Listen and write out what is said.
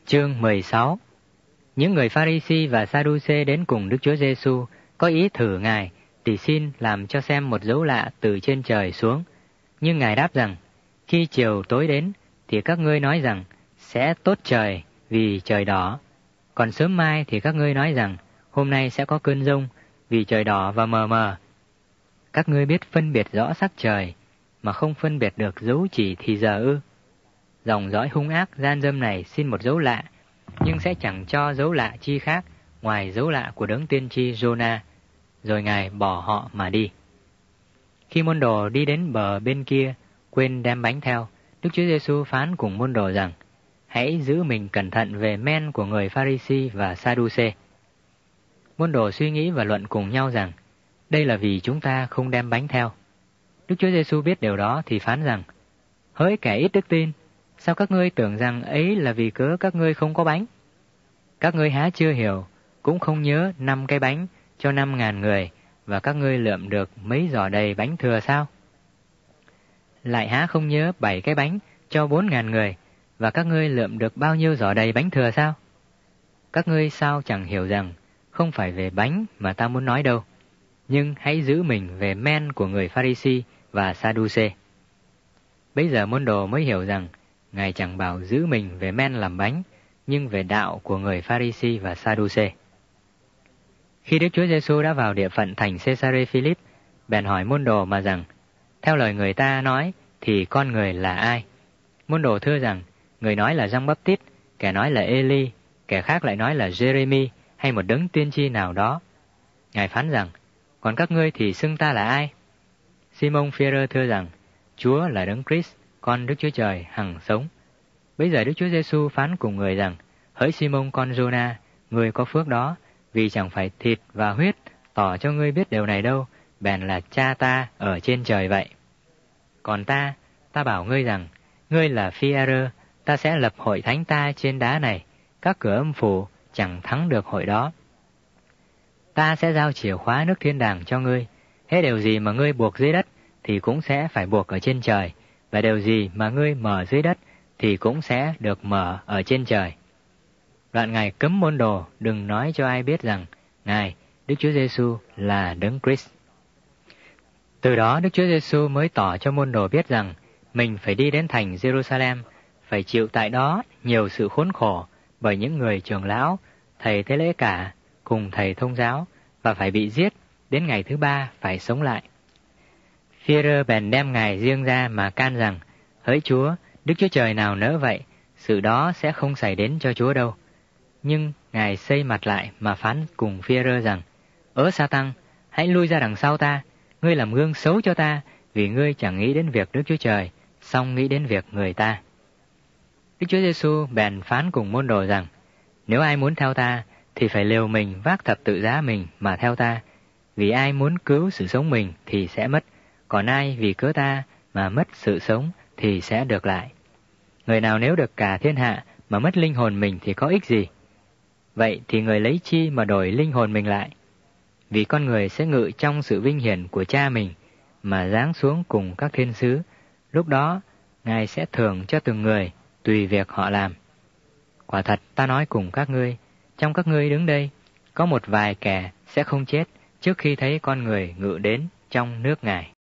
Chương 16. Những người Pha-ri-si và Sa-đu-xê đến cùng Đức Chúa Giêsu có ý thử Ngài thì xin làm cho xem một dấu lạ từ trên trời xuống. Nhưng Ngài đáp rằng, khi chiều tối đến thì các ngươi nói rằng sẽ tốt trời vì trời đỏ. Còn sớm mai thì các ngươi nói rằng hôm nay sẽ có cơn giông vì trời đỏ và mờ mờ. Các ngươi biết phân biệt rõ sắc trời mà không phân biệt được dấu chỉ thì giờ ư? Dòng dõi hung ác gian dâm này xin một dấu lạ, nhưng sẽ chẳng cho dấu lạ chi khác ngoài dấu lạ của đấng tiên tri Giô-na. Rồi Ngài bỏ họ mà đi. Khi môn đồ đi đến bờ bên kia, quên đem bánh theo, Đức Chúa Giêsu phán cùng môn đồ rằng, hãy giữ mình cẩn thận về men của người Pha-ri-si và Sa-đu-xê. Môn đồ suy nghĩ và luận cùng nhau rằng, đây là vì chúng ta không đem bánh theo. Đức Chúa Giêsu biết điều đó thì phán rằng, hỡi kẻ ít đức tin, sao các ngươi tưởng rằng ấy là vì cớ các ngươi không có bánh? Các ngươi há chưa hiểu, cũng không nhớ 5 cái bánh cho 5.000 người, và các ngươi lượm được mấy giỏ đầy bánh thừa sao? Lại há không nhớ 7 cái bánh cho 4.000 người, và các ngươi lượm được bao nhiêu giỏ đầy bánh thừa sao? Các ngươi sao chẳng hiểu rằng, không phải về bánh mà ta muốn nói đâu, nhưng hãy giữ mình về men của người Pha-ri-si và Sa-đu-xê. Bây giờ môn đồ mới hiểu rằng, Ngài chẳng bảo giữ mình về men làm bánh, nhưng về đạo của người Pha-ri-si và Sa-đu-xê. Khi Đức Chúa Giêsu đã vào địa phận thành Cê-sa-rê-phi-líp, bèn hỏi môn đồ mà rằng, theo lời người ta nói thì con người là ai? Môn đồ thưa rằng, người nói là Giăng Báp-tít, kẻ nói là Ê-li, kẻ khác lại nói là Giê-rê-mi hay một đấng tiên tri nào đó. Ngài phán rằng, còn các ngươi thì xưng ta là ai? Si-mông Phi-e-rơ thưa rằng, Chúa là đấng Christ, con Đức Chúa Trời hằng sống. Bây giờ Đức Chúa Giêsu phán cùng người rằng, hỡi Si-mông con Giô-na, ngươi có phước đó, vì chẳng phải thịt và huyết tỏ cho ngươi biết điều này đâu, bèn là Cha ta ở trên trời vậy. Còn ta bảo ngươi rằng, ngươi là Phi-e-rơ, ta sẽ lập hội thánh ta trên đá này, các cửa âm phủ chẳng thắng được hội đó. Ta sẽ giao chìa khóa nước thiên đàng cho ngươi, hết điều gì mà ngươi buộc dưới đất thì cũng sẽ phải buộc ở trên trời, và điều gì mà ngươi mở dưới đất thì cũng sẽ được mở ở trên trời. Đoạn Ngài cấm môn đồ đừng nói cho ai biết rằng Ngài, Đức Chúa Giêsu là đấng Christ. Từ đó Đức Chúa Giêsu mới tỏ cho môn đồ biết rằng mình phải đi đến thành Jerusalem, phải chịu tại đó nhiều sự khốn khổ bởi những người trưởng lão, thầy tế lễ cả cùng thầy thông giáo, và phải bị giết, đến ngày thứ 3 phải sống lại. Phi-e-rơ bèn đem Ngài riêng ra mà can rằng, hỡi Chúa, Đức Chúa Trời nào nỡ vậy, sự đó sẽ không xảy đến cho Chúa đâu. Nhưng Ngài xây mặt lại mà phán cùng Phi-e-rơ rằng, Sa-tăng, hãy lui ra đằng sau ta, ngươi làm gương xấu cho ta, vì ngươi chẳng nghĩ đến việc Đức Chúa Trời, song nghĩ đến việc người ta. Đức Chúa Giêsu bèn phán cùng môn đồ rằng, nếu ai muốn theo ta, thì phải liều mình vác thập tự giá mình mà theo ta, vì ai muốn cứu sự sống mình thì sẽ mất, còn ai vì cớ ta mà mất sự sống thì sẽ được lại. Người nào nếu được cả thiên hạ mà mất linh hồn mình thì có ích gì? Vậy thì người lấy chi mà đổi linh hồn mình lại? Vì con người sẽ ngự trong sự vinh hiển của Cha mình mà giáng xuống cùng các thiên sứ, lúc đó Ngài sẽ thưởng cho từng người tùy việc họ làm. Quả thật ta nói cùng các ngươi, trong các ngươi đứng đây, có một vài kẻ sẽ không chết trước khi thấy con người ngự đến trong nước Ngài.